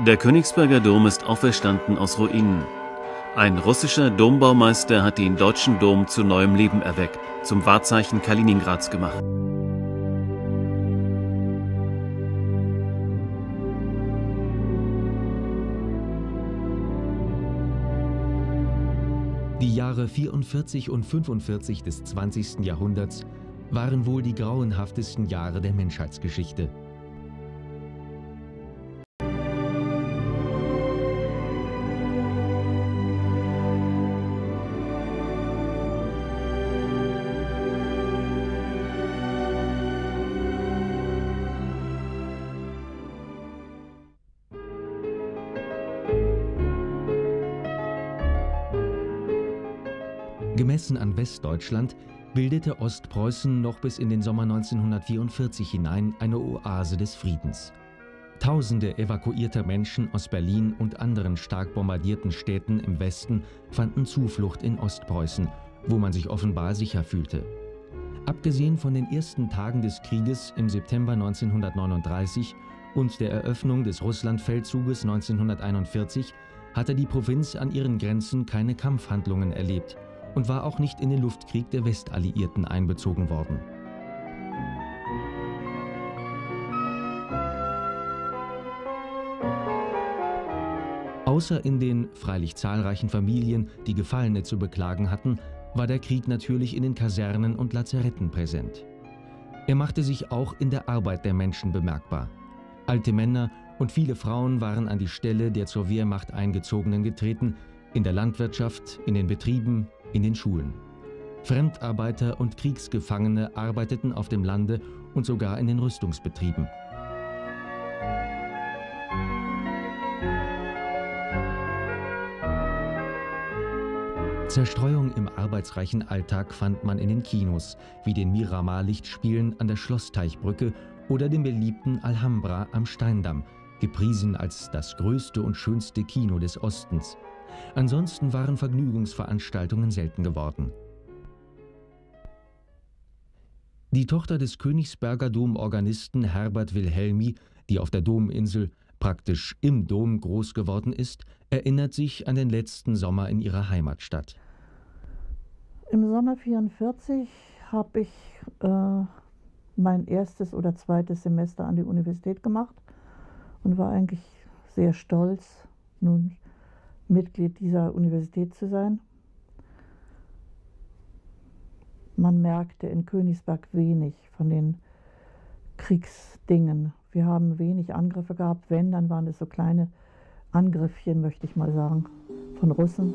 Der Königsberger Dom ist auferstanden aus Ruinen. Ein russischer Dombaumeister hat den deutschen Dom zu neuem Leben erweckt, zum Wahrzeichen Kaliningrads gemacht. Die Jahre 44 und 45 des 20. Jahrhunderts waren wohl die grauenhaftesten Jahre der Menschheitsgeschichte. Gemessen an Westdeutschland bildete Ostpreußen noch bis in den Sommer 1944 hinein eine Oase des Friedens. Tausende evakuierter Menschen aus Berlin und anderen stark bombardierten Städten im Westen fanden Zuflucht in Ostpreußen, wo man sich offenbar sicher fühlte. Abgesehen von den ersten Tagen des Krieges im September 1939 und der Eröffnung des Russlandfeldzuges 1941 hatte die Provinz an ihren Grenzen keine Kampfhandlungen erlebt und war auch nicht in den Luftkrieg der Westalliierten einbezogen worden. Außer in den freilich zahlreichen Familien, die Gefallene zu beklagen hatten, war der Krieg natürlich in den Kasernen und Lazaretten präsent. Er machte sich auch in der Arbeit der Menschen bemerkbar. Alte Männer und viele Frauen waren an die Stelle der zur Wehrmacht Eingezogenen getreten, in der Landwirtschaft, in den Betrieben, in den Schulen. Fremdarbeiter und Kriegsgefangene arbeiteten auf dem Lande und sogar in den Rüstungsbetrieben. Zerstreuung im arbeitsreichen Alltag fand man in den Kinos, wie den Miramar-Lichtspielen an der Schlossteichbrücke oder dem beliebten Alhambra am Steindamm, gepriesen als das größte und schönste Kino des Ostens. Ansonsten waren Vergnügungsveranstaltungen selten geworden. Die Tochter des Königsberger Domorganisten Herbert Wilhelmi, die auf der Dominsel, praktisch im Dom groß geworden ist, erinnert sich an den letzten Sommer in ihrer Heimatstadt. Im Sommer 1944 habe ich mein erstes oder zweites Semester an die Universität gemacht und war eigentlich sehr stolz, nun Mitglied dieser Universität zu sein. Man merkte in Königsberg wenig von den Kriegsdingen. Wir haben wenig Angriffe gehabt, wenn, dann waren es so kleine Angriffchen, möchte ich mal sagen, von Russen.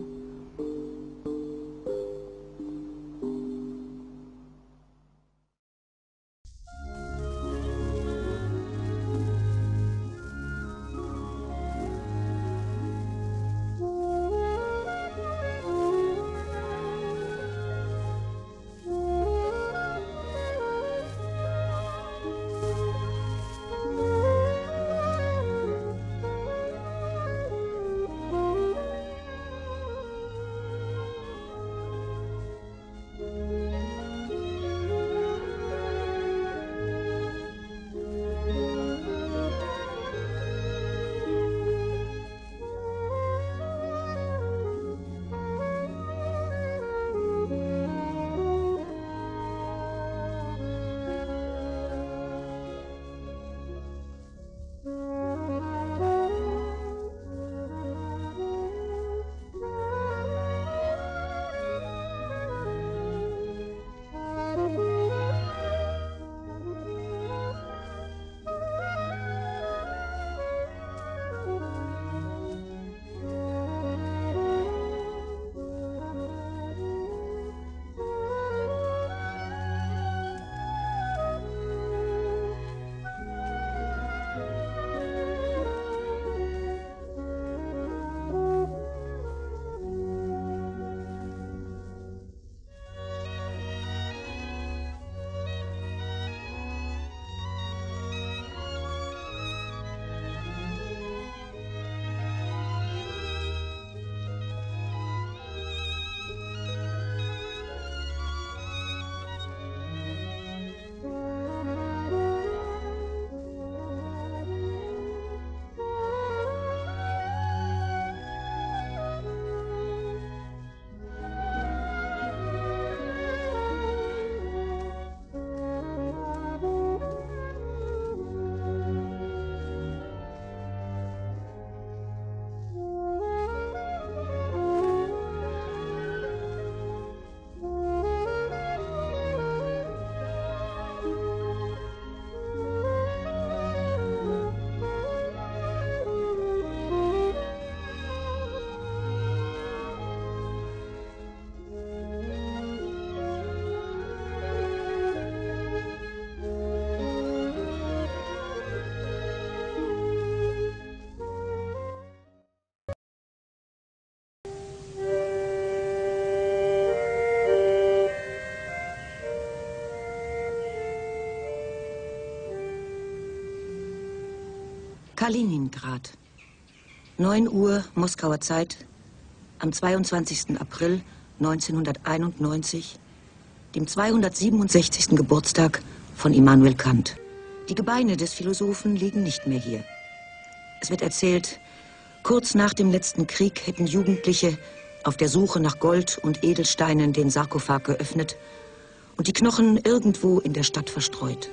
Kaliningrad. 9 Uhr Moskauer Zeit am 22. April 1991, dem 267. Geburtstag von Immanuel Kant. Die Gebeine des Philosophen liegen nicht mehr hier. Es wird erzählt, kurz nach dem letzten Krieg hätten Jugendliche auf der Suche nach Gold und Edelsteinen den Sarkophag geöffnet und die Knochen irgendwo in der Stadt verstreut.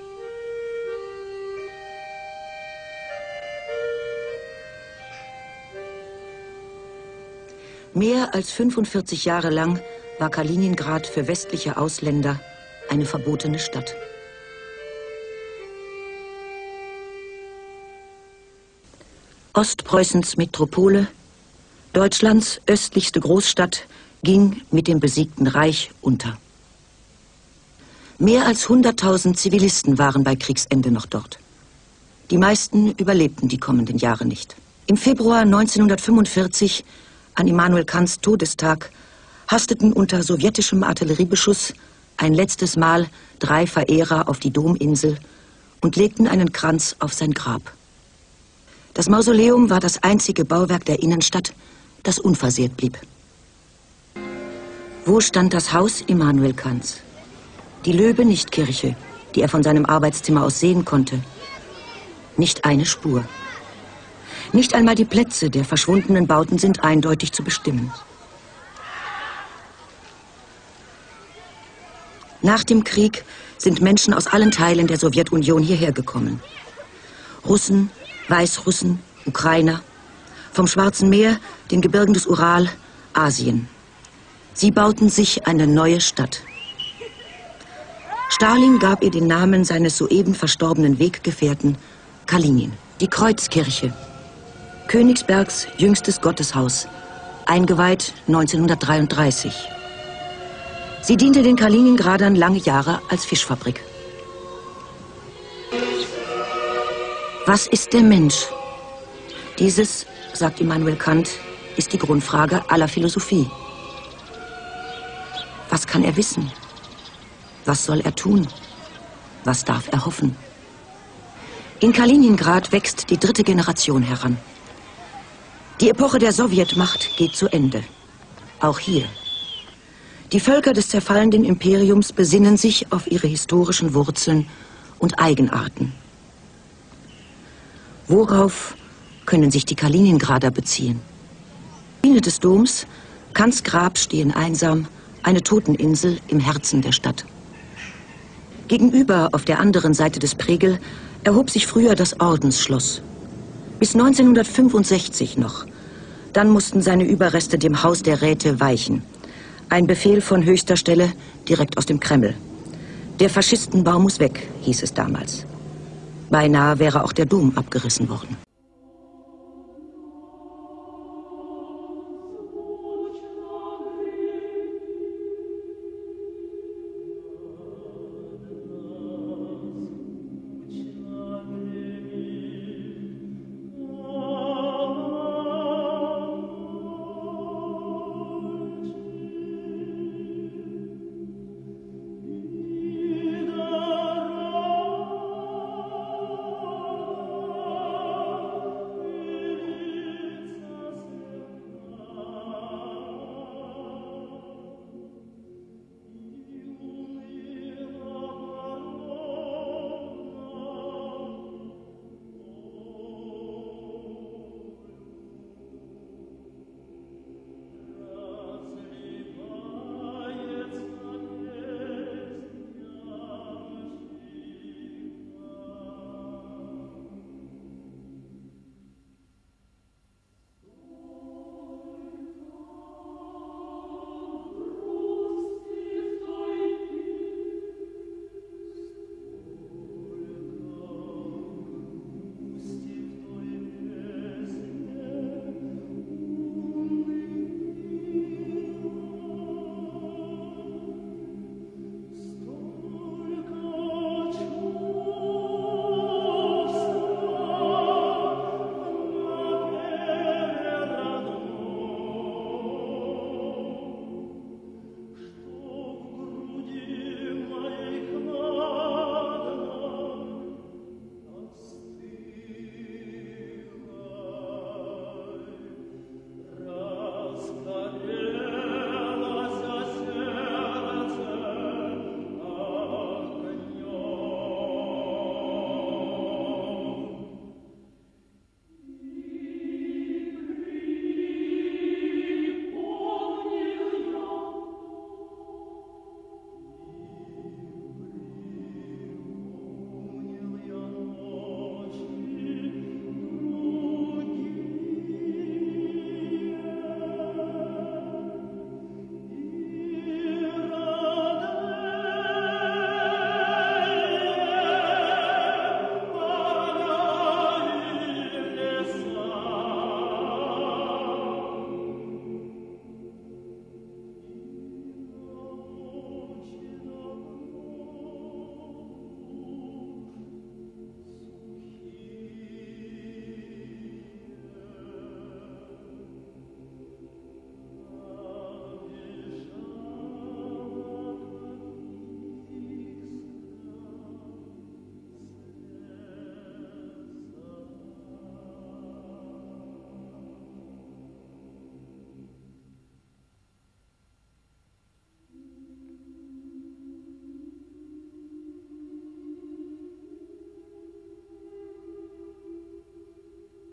Mehr als 45 Jahre lang war Kaliningrad für westliche Ausländer eine verbotene Stadt. Ostpreußens Metropole, Deutschlands östlichste Großstadt, ging mit dem besiegten Reich unter. Mehr als 100.000 Zivilisten waren bei Kriegsende noch dort. Die meisten überlebten die kommenden Jahre nicht. Im Februar 1945, an Immanuel Kants Todestag, hasteten unter sowjetischem Artilleriebeschuss ein letztes Mal 3 Verehrer auf die Dominsel und legten einen Kranz auf sein Grab. Das Mausoleum war das einzige Bauwerk der Innenstadt, das unversehrt blieb. Wo stand das Haus Immanuel Kants? Die Löbe-nicht-Kirche, die er von seinem Arbeitszimmer aus sehen konnte. Nicht eine Spur. Nicht einmal die Plätze der verschwundenen Bauten sind eindeutig zu bestimmen. Nach dem Krieg sind Menschen aus allen Teilen der Sowjetunion hierher gekommen. Russen, Weißrussen, Ukrainer, vom Schwarzen Meer, den Gebirgen des Ural, Asien. Sie bauten sich eine neue Stadt. Stalin gab ihr den Namen seines soeben verstorbenen Weggefährten Kalinin. Die Kreuzkirche, Königsbergs jüngstes Gotteshaus, eingeweiht 1933. Sie diente den Kaliningradern lange Jahre als Fischfabrik. Was ist der Mensch? Dieses, sagt Immanuel Kant, ist die Grundfrage aller Philosophie. Was kann er wissen? Was soll er tun? Was darf er hoffen? In Kaliningrad wächst die 3. Generation heran. Die Epoche der Sowjetmacht geht zu Ende. Auch hier. Die Völker des zerfallenden Imperiums besinnen sich auf ihre historischen Wurzeln und Eigenarten. Worauf können sich die Kaliningrader beziehen? Die Ruine des Doms, Kants Grab stehen einsam, eine Toteninsel im Herzen der Stadt. Gegenüber, auf der anderen Seite des Pregel, erhob sich früher das Ordensschloss. Bis 1965 noch. Dann mussten seine Überreste dem Haus der Räte weichen. Ein Befehl von höchster Stelle, direkt aus dem Kreml. Der Faschistenbau muss weg, hieß es damals. Beinahe wäre auch der Dom abgerissen worden.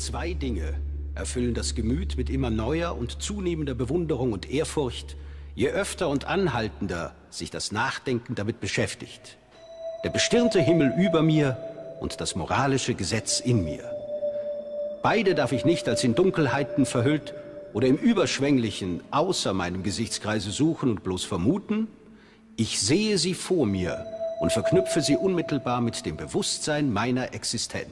2 Dinge erfüllen das Gemüt mit immer neuer und zunehmender Bewunderung und Ehrfurcht, je öfter und anhaltender sich das Nachdenken damit beschäftigt. Der bestirnte Himmel über mir und das moralische Gesetz in mir. Beide darf ich nicht als in Dunkelheiten verhüllt oder im Überschwänglichen außer meinem Gesichtskreise suchen und bloß vermuten. Ich sehe sie vor mir und verknüpfe sie unmittelbar mit dem Bewusstsein meiner Existenz.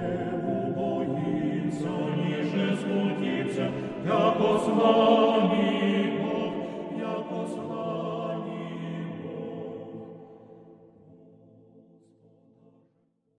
Jako z nami